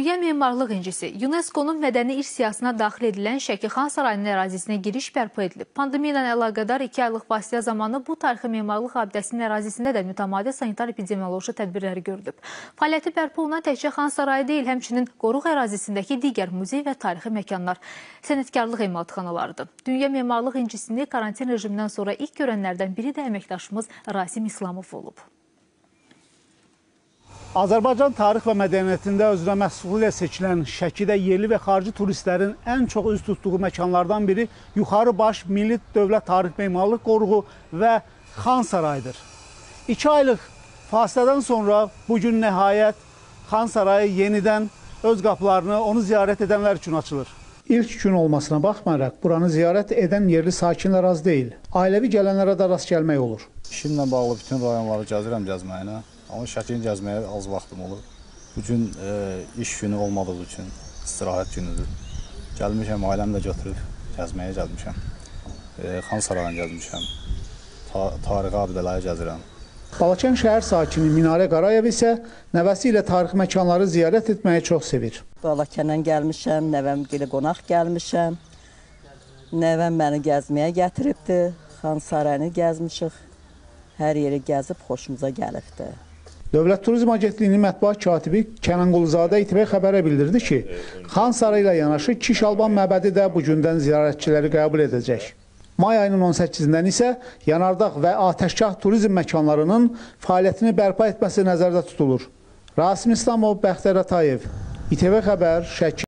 Dünya memarlıq incisi UNESCO-nun mədəni irs siyahısına daxil edilən Şəki Xan Sarayının ərazisinə giriş bərpa edilib. Pandemiya ilə əlaqədar 2 aylıq fasilə zamanı bu tarixi memarlıq abidəsinin ərazisində də mütəmadi sanitar-epidemioloji tədbirləri görülüb. Fəaliyyəti bərpa olunan təkcə Xan Sarayı deyil, həmçinin qoruq ərazisindəki digər muzey və tarixi məkanlar, sənətkarlıq emalatxanalarıdır. Dünya memarlıq incisini karantin rejimindən sonra ilk görənlərdən biri də əməkdaşımız Rasim İslamov olub. Azərbaycan tarix və mədəniyyətində özünə məxsusluğu seçilən Şəkidə yerli və xarici turistlərin ən çox üz tutduğu məkanlardan biri Yuxarı Baş Milli Dövlət Tarix Memarlıq Qoruğu və Xan Sarayıdır. 2 aylıq fasilədən sonra bugün nəhayət Xan Sarayı yenidən öz qapılarını onu ziyarət edənlər üçün açılır. İlk gün olmasına baxmayaraq, buranı ziyarət edən yerli sakinlər az deyil. Ailəvi gələnlərə də rast gəlmək olur. İşimlə bağlı bütün rayonları gəzirəm gəzməyinə. Amma Şəkini gəzməyə az vaxtım olur. Bugün iş günü olmadığı üçün istirahət günüdür. Gəlmişəm, ailəmlə götürüb gəzməyə gəlmişəm. Xan Sarayını gəzmişəm. Tarixi abidələri gəzirəm. Balakən şəhər sakini Minarə Qarayev isə nəvəsi ilə tarixi məkanları ziyarət etməyi çox sevir. Balakəndən gəlmişəm, nəvəm ilə qonaq gəlmişəm. Nəvəm məni gəzməyə gətiribdir. Xan Sarayını gəzmişik. Hər yeri gəzib xoşumuza gəlibdir. Dövlət Turizm Agentliyinin mətbuat katibi Kənan Quluzadə İTV xəbərə bildirdi ki, Xan Sarayı ilə yanaşı Kiş Alban məbədi də bugündən ziyarətçiləri qəbul edəcək. May ayının 18-dən isə yanardaq və atəşgah turizm məkanlarının fəaliyyətini bərpa etməsi nəzərdə tutulur. Rasim İslamov, Bəxtiyar Atayev, İTV xəbər, Şəki.